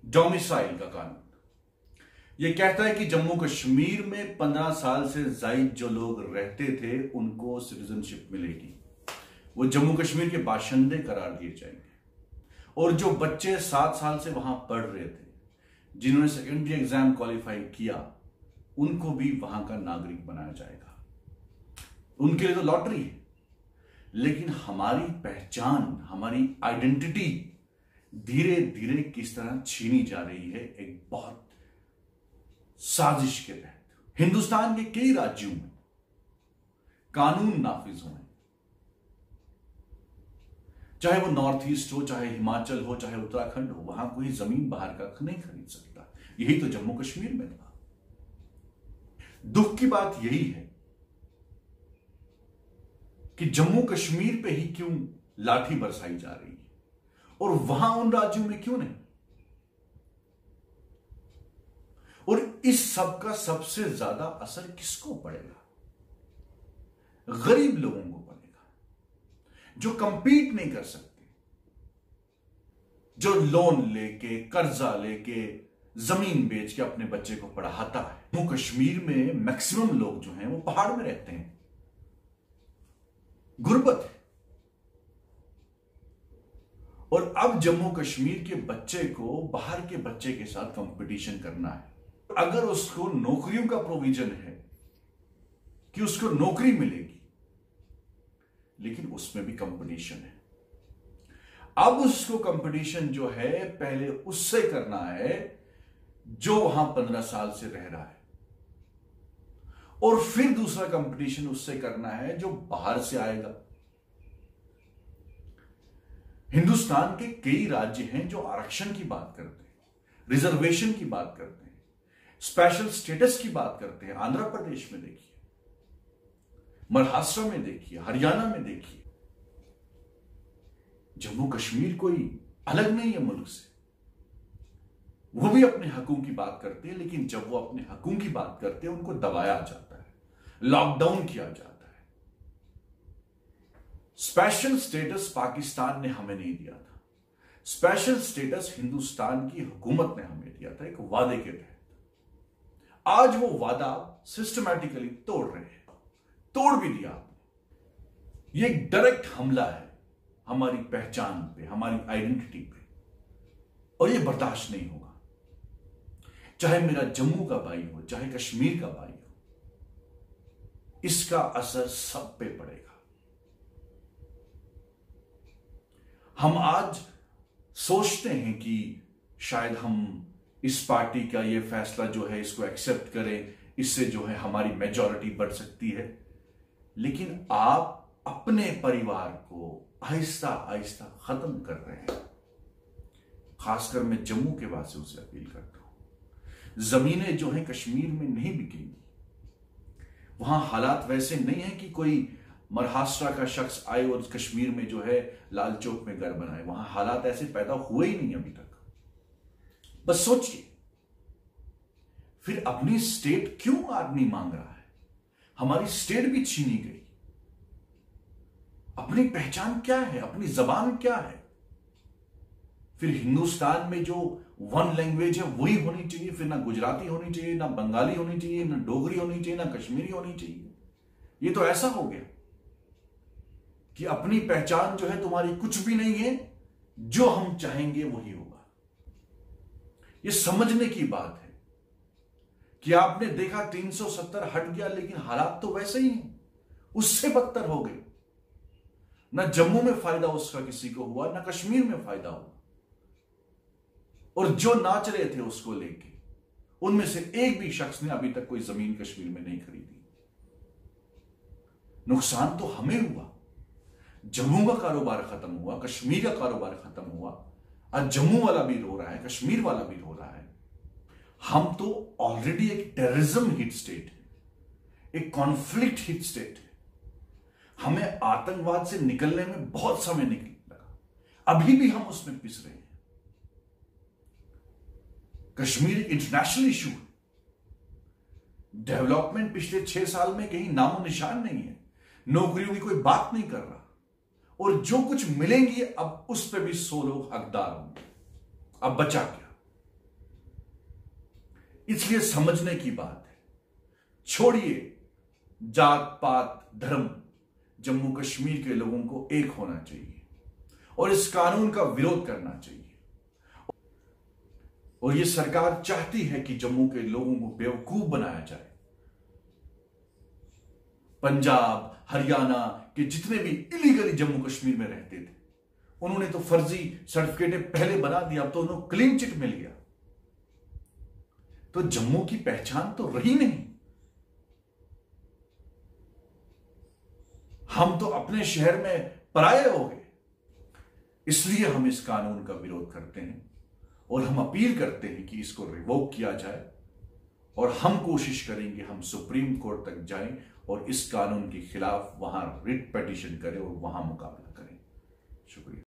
Domicile का कानून यह कहता है कि जम्मू कश्मीर में 15 साल से जायद जो लोग रहते थे उनको सिटीजनशिप मिलेगी। वो जम्मू कश्मीर के बाशिंदे करार दिए जाएंगे। और जो बच्चे 7 साल से वहां पढ़ रहे थे, जिन्होंने सेकेंडरी एग्जाम क्वालिफाई किया, उनको भी वहां का नागरिक बनाया जाएगा। उनके लिए तो लॉटरी है, लेकिन हमारी पहचान, हमारी आइडेंटिटी धीरे धीरे किस तरह छीनी जा रही है एक बहुत साजिश के तहत। हिंदुस्तान के कई राज्यों में कानून नाफिज हुए, चाहे वो नॉर्थ ईस्ट हो, चाहे हिमाचल हो, चाहे उत्तराखंड हो, वहां कोई जमीन बाहर का नहीं खरीद सकता। यही तो जम्मू कश्मीर में था। दुख की बात यही है कि जम्मू कश्मीर पे ही क्यों लाठी बरसाई जा रही है और वहां उन राज्यों में क्यों नहीं। और इस सब का सबसे ज्यादा असर किसको पड़ेगा? गरीब लोगों को पड़ेगा, जो कंपीट नहीं कर सकते, जो लोन लेके, कर्जा लेके, जमीन बेच के अपने बच्चे को पढ़ाता है। जम्मू कश्मीर में मैक्सिमम लोग जो हैं वो पहाड़ में रहते हैं, गुर्बत है। और अब जम्मू कश्मीर के बच्चे को बाहर के बच्चे के साथ कंपटीशन करना है। अगर उसको नौकरियों का प्रोविजन है कि उसको नौकरी मिलेगी, लेकिन उसमें भी कंपटीशन है। अब उसको कंपटीशन जो है पहले उससे करना है जो वहां 15 साल से रह रहा है, और फिर दूसरा कंपटीशन उससे करना है जो बाहर से आएगा। हिंदुस्तान के कई राज्य हैं जो आरक्षण की बात करते हैं, रिजर्वेशन की बात करते हैं, स्पेशल स्टेटस की बात करते हैं। आंध्र प्रदेश में देखिए, महाराष्ट्र में देखिए, हरियाणा में देखिए। जम्मू कश्मीर कोई अलग नहीं है मुल्क से। वो भी अपने हकों की बात करते हैं, लेकिन जब वो अपने हकों की बात करते हैं उनको दबाया जाता है, लॉकडाउन किया जाता है। स्पेशल स्टेटस पाकिस्तान ने हमें नहीं दिया था, स्पेशल स्टेटस हिंदुस्तान की हुकूमत ने हमें दिया था एक वादे के तहत। आज वो वादा सिस्टमैटिकली तोड़ रहे हैं, तोड़ भी दिया। ये एक डायरेक्ट हमला है हमारी पहचान पे, हमारी आइडेंटिटी पे, और ये बर्दाश्त नहीं होगा। चाहे मेरा जम्मू का भाई हो, चाहे कश्मीर का भाई हो, इसका असर सब पे पड़ेगा। हम आज सोचते हैं कि शायद हम इस पार्टी का ये फैसला जो है इसको एक्सेप्ट करें, इससे जो है हमारी मेजॉरिटी बढ़ सकती है, लेकिन आप अपने परिवार को आहिस्ता आहिस्ता खत्म कर रहे हैं। खासकर मैं जम्मू के वासियों से अपील करता हूं, जमीनें जो है कश्मीर में नहीं बिकेंगी। वहां हालात वैसे नहीं है कि कोई महाराष्ट्र का शख्स आए और कश्मीर में जो है लाल चौक में घर बनाए। वहां हालात ऐसे पैदा हुए ही नहीं अभी तक। बस सोचिए, फिर अपनी स्टेट क्यों आदमी मांग रहा है? हमारी स्टेट भी छीनी गई। अपनी पहचान क्या है? अपनी जबान क्या है? फिर हिंदुस्तान में जो वन लैंग्वेज है वही होनी चाहिए। फिर ना गुजराती होनी चाहिए, ना बंगाली होनी चाहिए, ना डोगरी होनी चाहिए, ना कश्मीरी होनी चाहिए। ये तो ऐसा हो गया कि अपनी पहचान जो है तुम्हारी कुछ भी नहीं है, जो हम चाहेंगे वही होगा। ये समझने की बात है कि आपने देखा 370 हट गया, लेकिन हालात तो वैसे ही हैं, उससे बदतर हो गए। ना जम्मू में फायदा उसका किसी को हुआ, ना कश्मीर में फायदा हुआ। और जो नाच रहे थे उसको लेके, उनमें से एक भी शख्स ने अभी तक कोई जमीन कश्मीर में नहीं खरीदी। नुकसान तो हमें हुआ। जम्मू का कारोबार खत्म हुआ, कश्मीर का कारोबार खत्म हुआ। आज जम्मू वाला भी रो रहा है, कश्मीर वाला भी रो रहा है। हम तो ऑलरेडी एक टेररिज्म हिट स्टेट है, एक कॉन्फ्लिक्ट हिट स्टेट है। हमें आतंकवाद से निकलने में बहुत समय लगा, अभी भी हम उसमें पिस रहे हैं। कश्मीर इंटरनेशनल इशू है। डेवलपमेंट पिछले 6 साल में कहीं नामो निशान नहीं है। नौकरियों की कोई बात नहीं कर रहा, और जो कुछ मिलेंगी अब उस पर भी 100 लोग हकदार होंगे। अब बचा क्या? इसलिए समझने की बात है, छोड़िए जात पात धर्म, जम्मू कश्मीर के लोगों को एक होना चाहिए और इस कानून का विरोध करना चाहिए। और यह सरकार चाहती है कि जम्मू के लोगों को बेवकूफ बनाया जाए। पंजाब हरियाणा के जितने भी इलीगली जम्मू कश्मीर में रहते थे, उन्होंने तो फर्जी सर्टिफिकेट पहले बना दिया, अब तो उन्हें क्लीन चिट मिल गया। तो जम्मू की पहचान तो रही नहीं। हम तो अपने शहर में पराये हो गए। इसलिए हम इस कानून का विरोध करते हैं और हम अपील करते हैं कि इसको रिवोक किया जाए और हम कोशिश करेंगे हम सुप्रीम कोर्ट तक जाएं और इस कानून के खिलाफ वहां रिट पिटीशन करें और वहां मुकाबला करें। शुक्रिया।